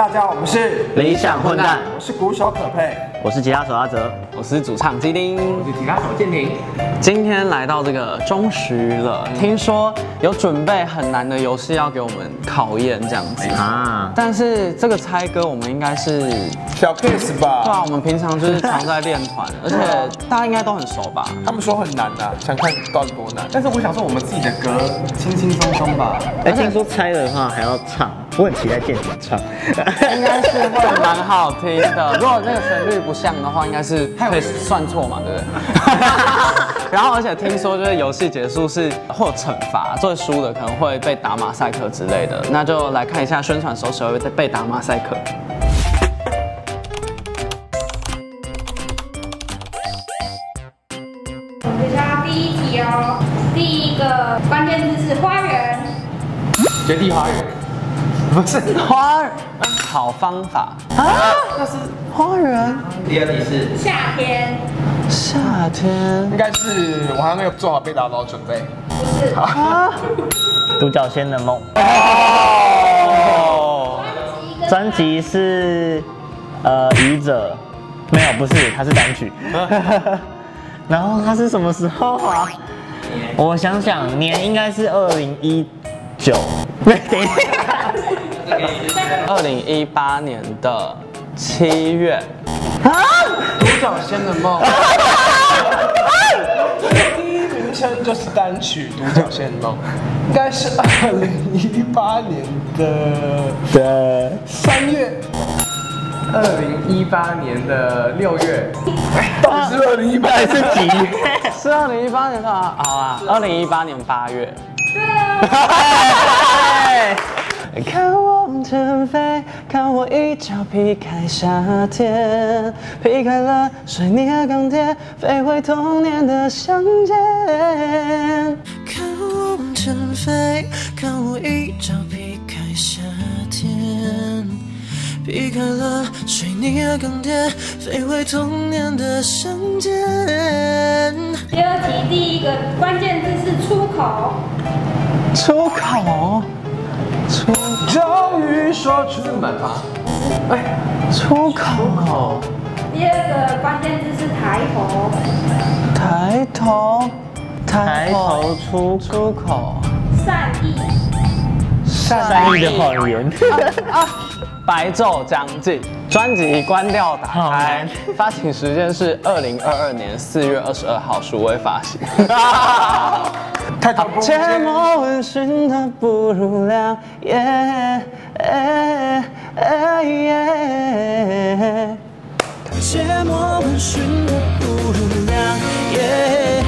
大家好，我们是理想混蛋， 我是鼓手可佩， 我是吉他手阿哲， 我是主唱基丁， 我是吉他手建廷。 今天来到这个中时了，听说有准备很难的游戏要给我们考验这样子啊。但是这个猜歌我们应该是小 case 吧？ 对啊，我们平常就是常在练团，而且大家应该都很熟吧？ 他们说很难啊，想看到底多难。 但是我想说，我们自己的歌轻轻松松吧。 哎，听说猜的话还要唱，我很期待建廷唱。 应该是会蛮好听的。如果那个旋律不像的话，应该是可以算错嘛，对不对？然后而且听说就是游戏结束是会有惩罚，最输的可能会被打马赛克之类的。那就来看一下宣传手谁会被打马赛克。 我们学校第一题哦，第一个关键字是花园。 绝地花园。 不是花儿，好方法啊！那是花园。 第二题是夏天。 夏天应该是我还没有做好被打倒的准备。 不是。 独角仙的梦。 哦。 专辑是愚者，没有，不是，它是单曲。然后它是什么时候啊？我想想，年应该是2019。对，等一下。 2018年的7月。 独角仙的梦。第一名称就是单曲《独角仙的梦》，应该是2018年的3月。 2018年的6月。 到底是2018还是几月？ 是2018年的啊，好啊，2018年8月。看我往前飞，看我一脚劈开夏天，劈开了水泥和钢铁，飞回童年的乡间。 看我往前飞，看我一脚劈开夏天，劈开了水泥和钢铁，飞回童年的乡间。 第二题，第一个关键字是出口。 出口。 终于说出门吧。 哎，出口。 第二个关键字是抬头。 抬头。 抬头出口。 善意。 善意的谎言。 白昼将近，专辑关掉打开，发行时间是2022年4月22号，数位发行。 太恐怖了。 切莫问寻的不如良夜， 切莫问寻的不如良夜。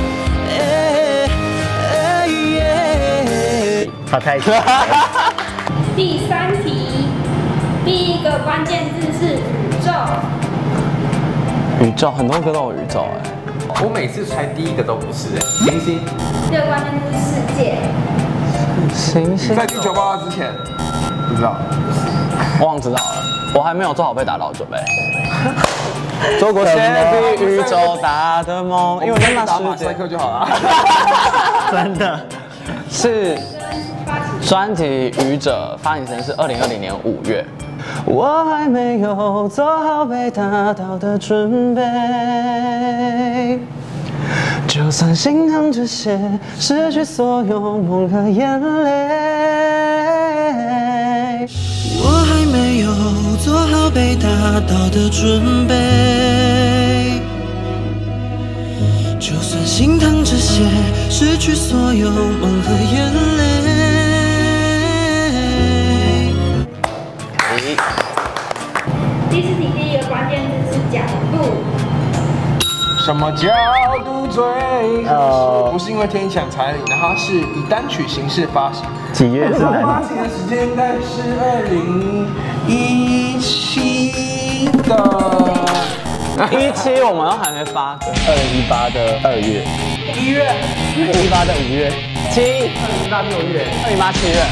好太久。 第三题，第一个关键字是宇宙。 宇宙，很多歌都有宇宙哎。 我每次猜第一个都不是星星。 第二个关键字是世界。 星星。 在地球爆炸之前，不知道。 我忘知道了，我还没有做好被打倒的准备。做过些比宇宙大的梦，因为我在那打马赛克就好了。 真的。 是专辑《愚者》发行时间是2020年5月。我还没有做好被打倒的准备，就算心疼这些，失去所有梦和眼泪。 我还没有做好被打倒的准备，就算心疼这些，失去所有梦和眼泪。 第四题，第一个关键字是角度。 什么角度最合适？不是因为天想彩铃，然后它是以单曲形式发行。 几月是哪？ 发行的时间应该是2017的。 17我们都还没发 2018的2月 1月 ，2018的5月 ，7，2018 6 月 ，2018 7月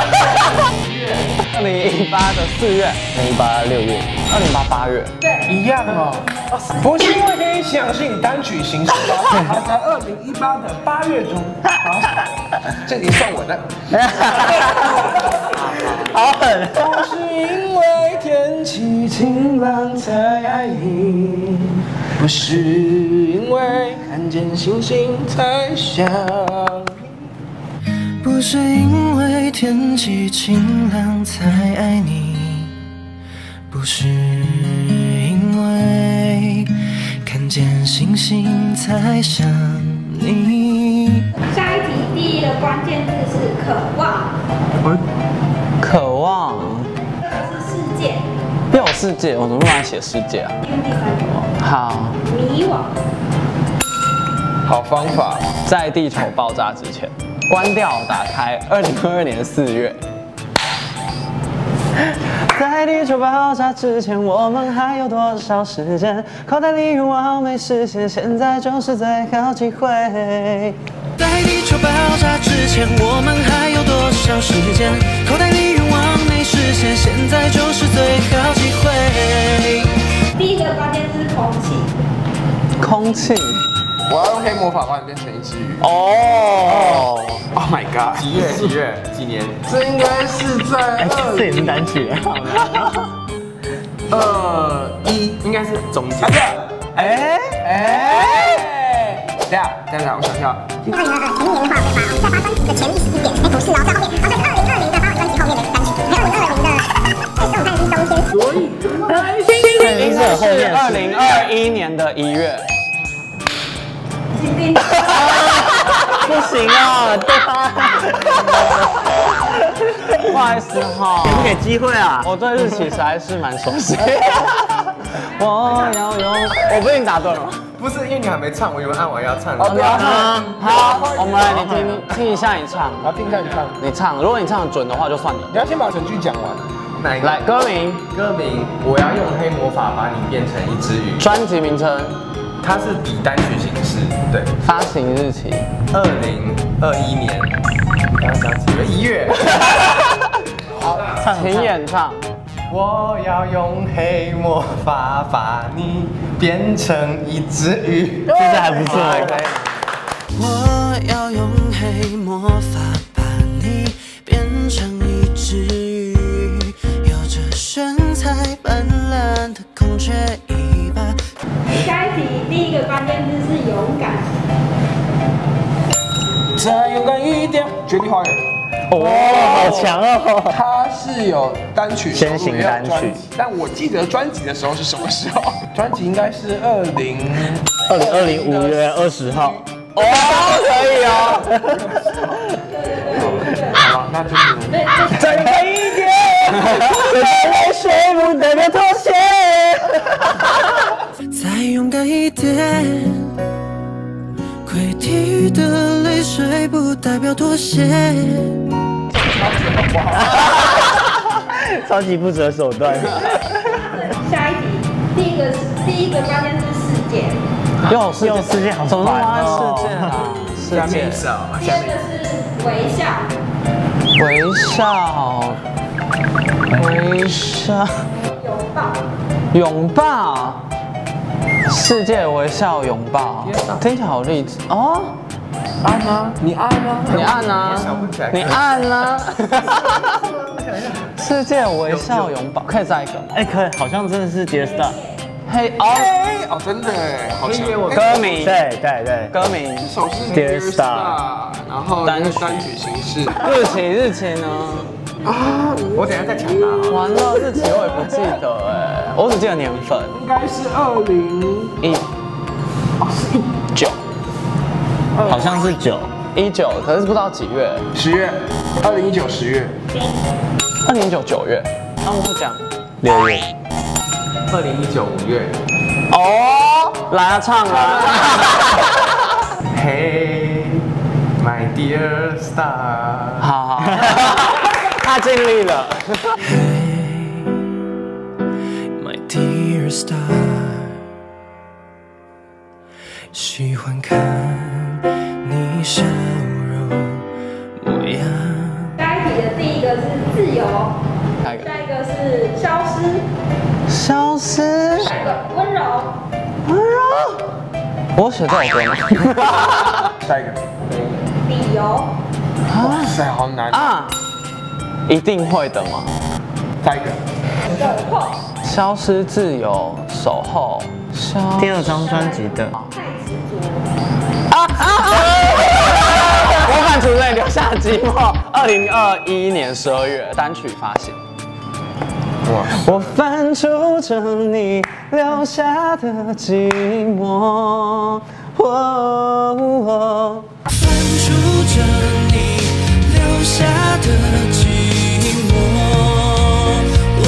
，2018的4月 ，2018 6月 ，2018 8月。 对， 一样哦。不是因为天想是以单曲形式发行，它在2018的8月中发行。这题算我的。 好狠！ 不是因为天晴朗才爱你，不是因为看见星星才想你， 不是因为天气晴朗才爱你，不是因为看见星星才想你。 下一题，第一个关键字是渴望， 渴望。 是世界， 又有世界，我怎么乱写世界啊？ 用第三个， 好， 迷惘， 好方法。 在地球爆炸之前，关掉打开，2022年4月。在地球爆炸之前，我们还有多少时间？口袋里愿望没实现，现在就是最好机会。 在地球爆炸之前，我们还有多少时间？口袋里愿望没实现，现在就是最好机会。 第一个关键字是空气， 空气。 我要用黑魔法把你变成一只鱼。 哦。 Oh my god！ 几月？几年？ 这应该是在这也是单曲。 21，应该是中间。 等下，我想一下。 2022前一年的话，我会发在发专辑的前10点，不是哦，在后面。然后在2020的发专辑后面的单曲，还有2020的动态是冬天。所以应该是2021年的1月。 不行啊，对吧？ 不好意思哈， 给不给机会啊？ 我对日期实在是蛮熟悉。我要用，我不是已经答对了吗？ 不是，因为你还没唱，我以为按完要唱。 对啊。 好，我们来，你听一下你唱， 好，听一下你唱。 你唱，如果你唱得准的话就算你。 你要先把整句讲完。 哪一个？ 来，歌名， 我要用黑魔法把你变成一只鱼。 专辑名称， 它是以单曲形式，对。 发行日期 2021年，刚刚讲几月？1月。 好，请演唱。 我要用黑魔法把你变成一只鱼。 这次还不错。 我要用黑魔法把你变成一只鱼，有着神采斑斓的孔雀尾巴。 下一题，第一个关键字是勇敢， 再勇敢一点，绝地花园。 哦，好强哦！ 它是有单曲先行单曲， 但我记得专辑的时候是什么时候？专辑应该是2020 5月20号。 哦，可以哦。 好了，那就是再勇敢一点，泪水不代表妥协。 再勇敢一点，溃堤的泪水不代表妥协。 超级不择手段。 下一题，第一个关键字是世界， 又世界， 好烦哦。 世界啊，世界。 第二个是微笑， 微笑，拥抱，世界微笑拥抱，听起来好励志哦。 按啊，你按啊， 你按啊，你按啊。世界微笑拥抱，可以再一个吗？ 哎，可以，好像真的是 Dear Star。 嘿哦，真的哎，好强。 歌名， 对， 歌名， 这首是 Dear Star， 然后单曲形式。 日期呢？ 啊，我等一下再抢答。 完了，日期我也不记得哎，我只记得年份， 应该是 19， 好像是 19，可是不知道几月。 10月，2019 10月 ，2019 9月，他们会讲 6月。 2019 5月。 哦，来啊，唱啊！ Hey, my dear star。 好，他尽力了。 Hey, my dear star， 喜欢看你笑容模样。 下一题的第一个是自由， 下一个， 下一个是消失， 消失， 下一个温柔， 温柔。我写这首歌吗？ 下一个， 理由， 哇塞，好难。 啊，一定会的吗？ 下一个， 守候， 消失自由，守候。 第2张专辑的。 我反刍泪，留下寂寞。2021年12月单曲发行。我翻出着你留下的寂寞， 翻出着你留下的寂寞。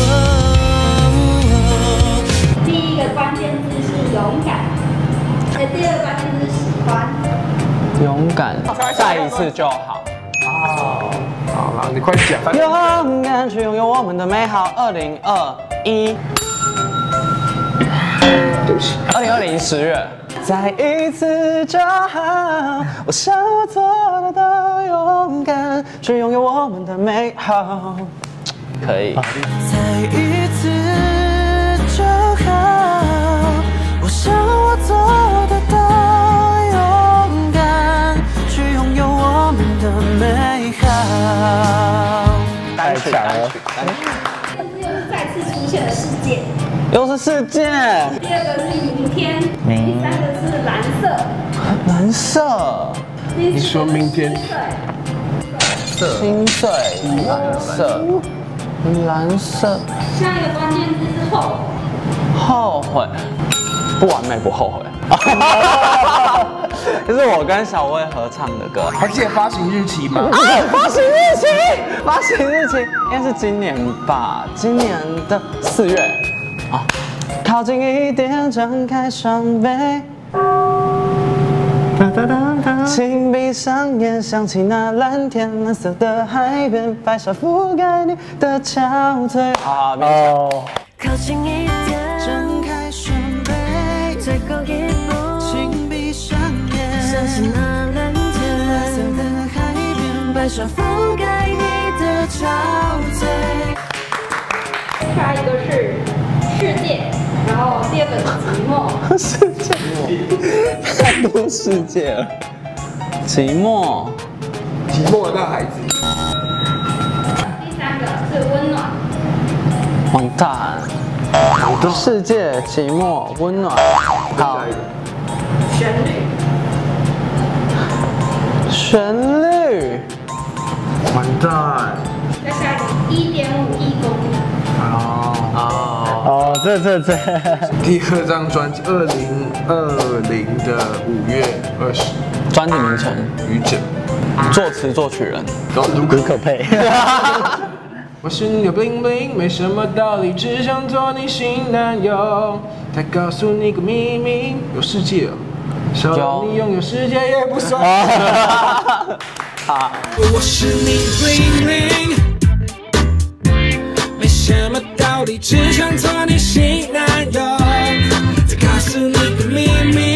第一个关键字是勇敢，第二个关键字是喜欢。 勇敢，再一次就好。 好了，你快讲。 勇敢去拥有我们的美好。2021， 对不起 ，2020 10月，再一次就好。我想我做得到，勇敢去拥有我们的美好。可以。 再一次就好，我想我做得到，勇敢去拥有我们的美好。 单曲。 又是再次出现的世界。 又是世界。 第二个是明天，第三个是蓝色。 蓝色。 你说明天。 心碎。蓝色。蓝色。 下一个关键字是后悔。 后悔。不完美不后悔。这是我跟小薇合唱的歌。 还记得发行日期吗？ 发行日期应该是今年吧，今年的4月。啊，靠近一点，张开双臂。请闭上眼，想起那蓝天，蓝色的海边，白纱覆盖你的憔悴。啊， 靠近一点，张开双臂，最后一步，请闭上眼，想起那蓝天，蓝色的海边，白纱覆盖你的憔悴。 下一个是世界，然后第二个是寂寞。 世界，太多世界了。寂寞的大孩子。 第三个是温暖。 完蛋。世界，寂寞，温暖。好。 旋律。 旋律。 完蛋。 再下一个1.5亿公里。 哦，这。 第2张专辑，2020的5月20。 专辑名称： 愚者。 作词作曲人： 卢可佩。 我是你的 bling bling， 没什么道理，只想做你新男友。再告诉你个秘密，有世界哦，少了你拥有世界也不算。 我是你的 bling bling， 没什么道理，只想做你新男友。再告诉你个秘密，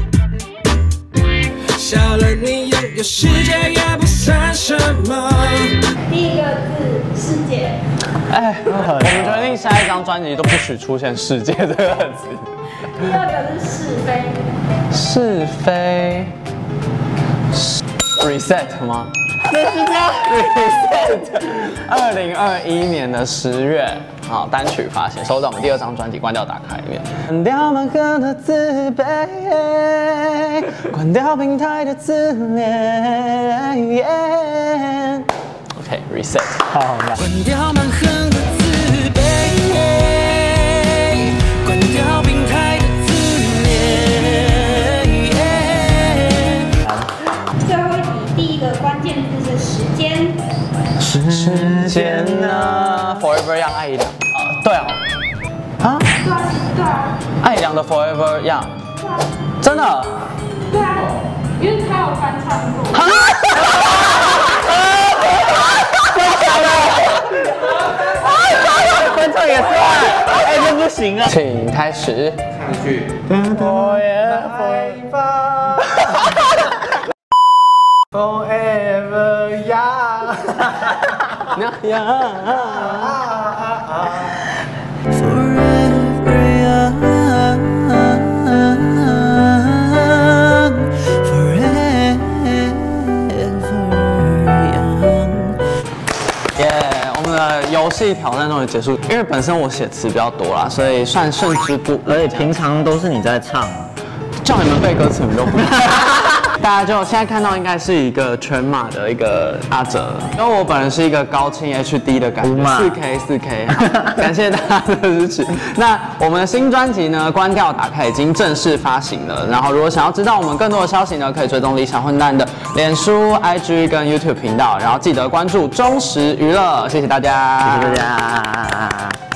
少了你拥有世界也不算什么。 第一个字世界。 哎，我们决定下一张专辑都不许出现世界这个词。 第二个是是非。 是非。reset 吗？这是叫 reset。2021年的10月，好，单曲发行，收在我们第2张专辑《关掉打开》里面。关掉满盒的自卑，关掉病态的自恋。OK，reset。 好嘛。 关掉满盒的自卑，关掉病态的自恋。 最后一题，第一个关键字是时间。 时间呢 ？Forever Young 艾怡良。对啊。啊？ 对啊。 艾怡良的 Forever Young。 对啊。 真的？ 对啊，因为他有翻唱过。 翻唱也算，哎，这不行啊！ 请开始。 看去。Forever young。 戏挑战终于结束，因为本身我写词比较多啦，所以算胜之不武。 而且平常都是你在唱啊， 叫你们背歌词，你们都不会。大家就现在看到应该是一个全马的一个阿哲，因为我本人是一个高清 HD 的感觉，4K，感谢大家的支持。那我们的新专辑呢，关掉打开已经正式发行了。然后如果想要知道我们更多的消息呢，可以追踪理想混蛋的脸书、IG 跟 YouTube 频道，然后记得关注中时娱乐，谢谢大家， 谢谢大家。